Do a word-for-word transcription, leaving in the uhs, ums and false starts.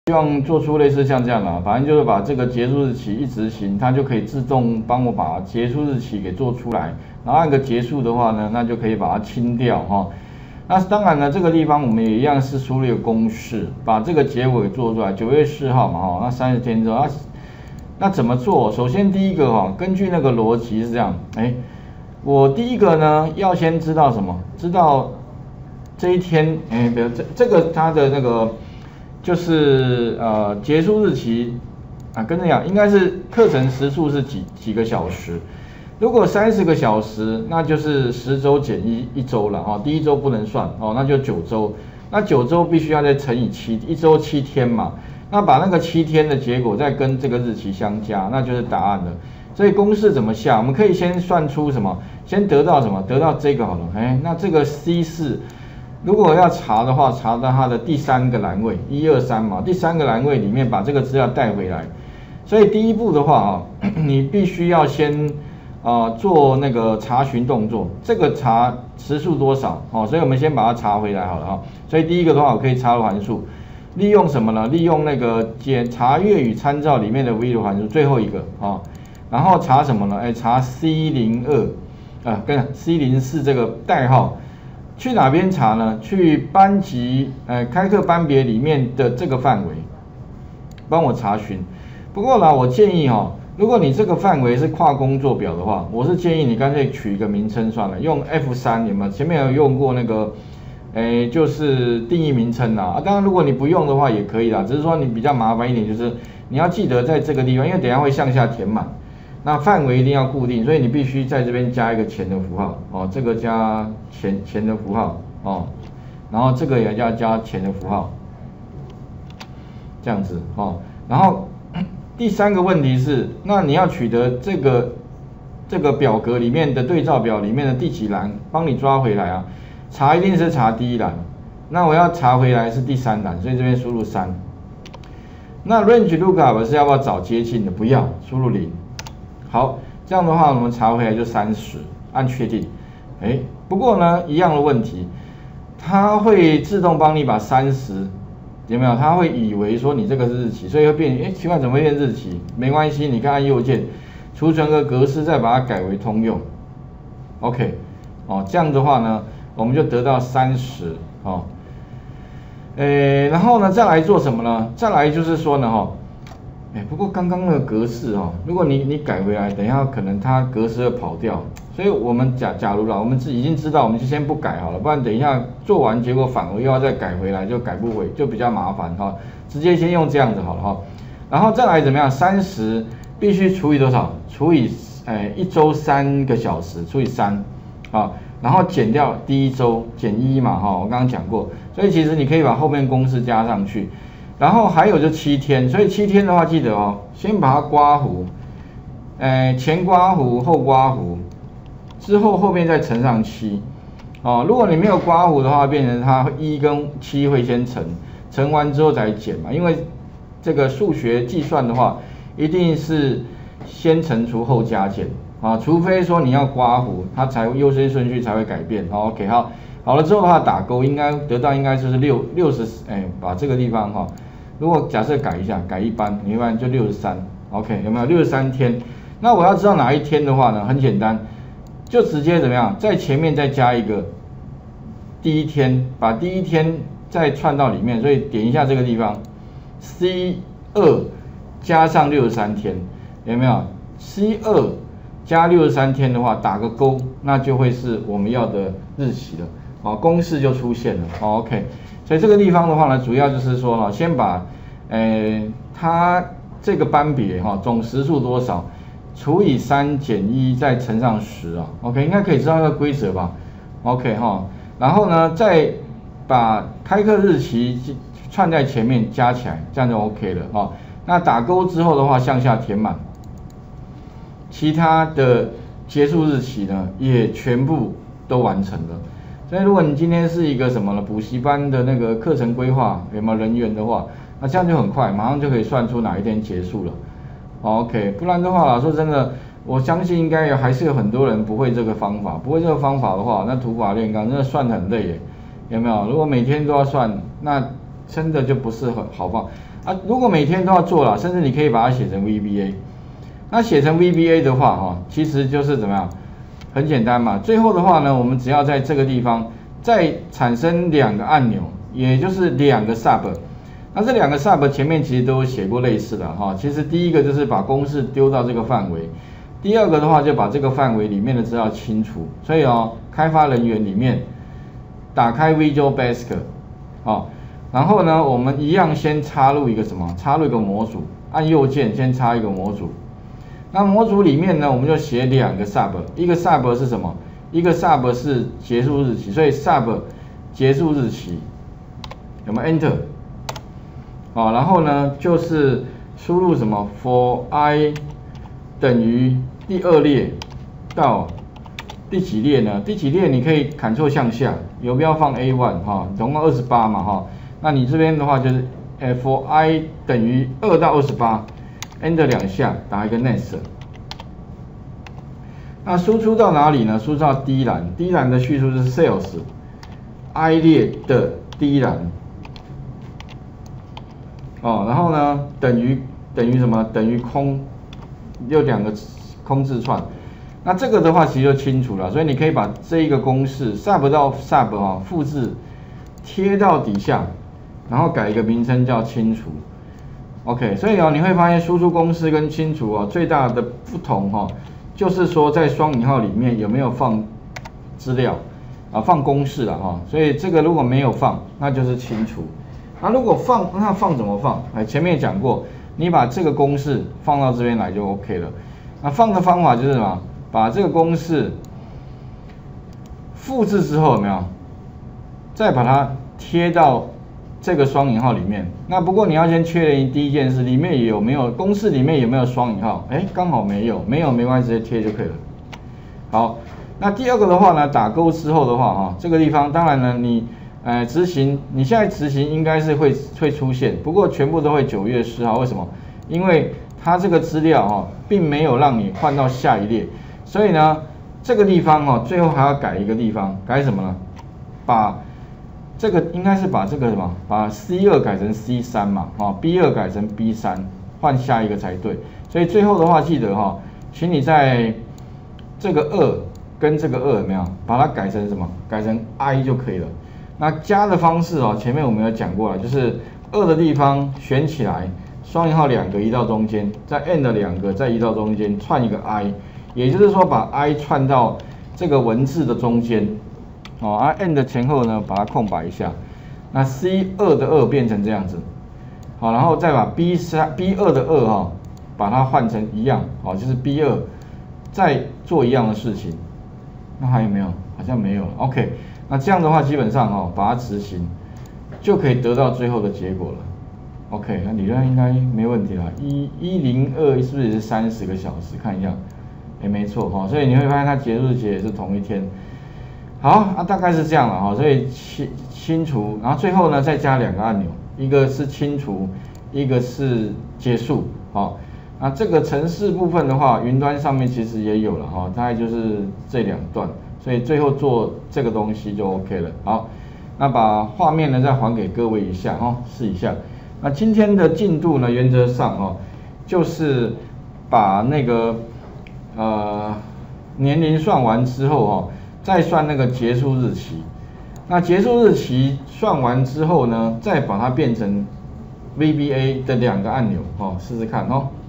希望做出类似像这样的，反正就是把这个结束日期一执行，它就可以自动帮我把结束日期给做出来，然后按个结束的话呢，那就可以把它清掉哈。那当然呢，这个地方我们也一样是输入一个公式，把这个结尾做出来，九月四号嘛哈，那三十天之后，那那怎么做？首先第一个哈，根据那个逻辑是这样，哎，我第一个呢要先知道什么？知道这一天，哎，比如这这个它的那个。就是呃结束日期啊，跟着讲应该是课程时数是几几个小时，如果三十个小时，那就是十周减一一周了哈，第一周不能算哦，那就九周，那九周必须要再乘以七，一周七天嘛，那把那个七天的结果再跟这个日期相加，那就是答案了。所以公式怎么下？我们可以先算出什么？先得到什么？得到这个好了，哎，那这个 C 四。如果要查的话，查到它的第三个栏位，一二三嘛，第三个栏位里面把这个资料带回来。所以第一步的话啊，你必须要先啊、呃、做那个查询动作，这个查时数多少哦，所以我们先把它查回来好了哈。所以第一个的话，我可以插入函数，利用什么呢？利用那个检查粤语参照里面的 V 流函数，最后一个啊，然后查什么呢？哎，查 C 零二啊跟 C 零四这个代号。去哪边查呢？去班级呃开课班别里面的这个范围，帮我查询。不过呢，我建议哈、哦，如果你这个范围是跨工作表的话，我是建议你干脆取一个名称算了，用 F 三 有没有？前面有用过那个，诶，就是定义名称啦。啊，当然如果你不用的话也可以啦，只是说你比较麻烦一点，就是你要记得在这个地方，因为等一下会向下填满。那范围一定要固定，所以你必须在这边加一个钱的符号哦，这个加钱钱的符号哦，然后这个也要加钱的符号，这样子哦。然后第三个问题是，那你要取得这个这个表格里面的对照表里面的第几栏，帮你抓回来啊？查一定是查第一栏，那我要查回来是第三栏，所以这边输入三。那 range lookup 是要不要找接近的？不要，输入零。好，这样的话我们查回来就三十，按确定。哎，不过呢，一样的问题，它会自动帮你把三十有没有？它会以为说你这个是日期，所以会变，哎，奇怪怎么会变日期？没关系，你看按右键，储存个格式，再把它改为通用。OK， 哦，这样的话呢，我们就得到三十哦。诶，然后呢，再来做什么呢？再来就是说呢，哈、哦。哎，不过刚刚那个格式哦，如果你你改回来，等一下可能它格式会跑掉，所以我们假假如啦，我们自己已经知道，我们就先不改好了，不然等一下做完结果反而又要再改回来，就改不回，就比较麻烦哈。直接先用这样子好了哈，然后再来怎么样？三十必须除以多少？除以哎一周三个小时除以三啊，然后减掉第一周减一嘛哈，我刚刚讲过，所以其实你可以把后面公式加上去。然后还有就七天，所以七天的话记得哦，先把它刮弧，呃前刮弧后刮弧，之后后面再乘上七，哦，如果你没有刮弧的话，变成它一跟七会先乘，乘完之后再减嘛，因为这个数学计算的话，一定是先乘除后加减啊，除非说你要刮弧，它才优先顺序才会改变。好 ，OK， 好，好了之后的话打勾，应该得到应该就是六六十，哎，把这个地方哈。如果假设改一下，改一般，你一般就六十三 ，OK， 有没有六十三天？那我要知道哪一天的话呢，很简单，就直接怎么样，在前面再加一个第一天，把第一天再串到里面，所以点一下这个地方 ，C 二加上六十三天，有没有 ？C 二加六十三天的话，打个勾，那就会是我们要的日期了，哦，公式就出现了，哦 ，OK。所以这个地方的话呢，主要就是说呢，先把，呃，它这个班别哈、哦、总时数多少，除以三减一再乘上十啊 ，OK， 应该可以知道那个规则吧 ，OK 哈、哦，然后呢再把开课日期串在前面加起来，这样就 OK 了哈、哦。那打勾之后的话，向下填满，其他的结束日期呢也全部都完成了。所以如果你今天是一个什么呢？补习班的那个课程规划有没有人员的话，那这样就很快，马上就可以算出哪一天结束了。OK， 不然的话，说真的，我相信应该有还是有很多人不会这个方法，不会这个方法的话，那土法炼钢真的算得很累耶，有没有？如果每天都要算，那真的就不是很好方。 啊，如果每天都要做了，甚至你可以把它写成 V B A。那写成 V B A 的话，哈，其实就是怎么样？很简单嘛。最后的话呢，我们只要在这个地方再产生两个按钮，也就是两个 sub。那这两个 sub 前面其实都有写过类似的哈。其实第一个就是把公式丢到这个范围，第二个的话就把这个范围里面的资料清除。所以哦，开发人员里面打开 Visual Basic， 哦。然后呢，我们一样先插入一个什么？插入一个模组，按右键先插一个模组。那模组里面呢，我们就写两个 sub， 一个 sub 是什么？一个 sub 是结束日期，所以 sub 结束日期，有没有 Enter？ 好，然后呢就是输入什么 ？for i 等于第二列到第几列呢？第几列你可以 Ctrl 向下，游标放 A 一 哈，总共二十八嘛哈。那你这边的话就是 for i 等于二到二十八 ，Enter 两下，打一个 Next。那输出到哪里呢？输出到第一栏，第一栏的叙述是 Sales i 列的第一栏。哦，然后呢，等于等于什么？等于空，有两个空字串。那这个的话其实就清楚了，所以你可以把这一个公式 sub 到 sub 哈、哦，复制贴到底下。然后改一个名称叫清除 ，OK， 所以哦，你会发现输出公式跟清除哦最大的不同哈、哦，就是说在双引号里面有没有放资料啊，放公式了哈、哦，所以这个如果没有放，那就是清除。那如果放，那放怎么放？哎，前面讲过，你把这个公式放到这边来就 OK 了。那放的方法就是什么？把这个公式复制之后有没有？再把它贴到这个双引号里面。那不过你要先确认第一件事，里面有没有公式里面有没有双引号？哎，刚好没有，没有没关系，直接贴就可以了。好，那第二个的话呢，打勾之后的话哈，这个地方当然呢你呃执行，你现在执行应该是会会出现，不过全部都会九月四号，为什么？因为它这个资料哈，并没有让你换到下一列，所以呢这个地方哈，最后还要改一个地方，改什么呢？把这个应该是把这个什么，把 C 二 改成 C 三 嘛，啊 B 二 改成 B 三，换下一个才对。所以最后的话记得哈，请你在这个二跟这个二有没有把它改成什么？改成 I 就可以了。那加的方式哦，前面我们有讲过了，就是二的地方选起来，双引号两个移到中间，再 and 两个再移到中间，串一个 I， 也就是说把 I 串到这个文字的中间。哦，啊 ，and 前后呢，把它空白一下。那 C 二 的二变成这样子，好，然后再把 B 三 B 二 的二哈、哦，把它换成一样，好，就是 B 二，再做一样的事情。那还有没有？好像没有了。OK， 那这样的话，基本上哦，把它执行，就可以得到最后的结果了。OK， 那理论应该没问题了。一一零二是不是也是三十个小时？看一下，哎，没错哈、哦，所以你会发现它结束日期也是同一天。好，啊，大概是这样了哈，所以清清除，然后最后呢再加两个按钮，一个是清除，一个是结束，好，那这个程式部分的话，云端上面其实也有了哈，大概就是这两段，所以最后做这个东西就 OK 了。好，那把画面呢再还给各位一下哈，试一下。那今天的进度呢，原则上哦，就是把那个呃年龄算完之后哈。再算那个结束日期，那结束日期算完之后呢，再把它变成 V B A 的两个按钮哦，试试看哦。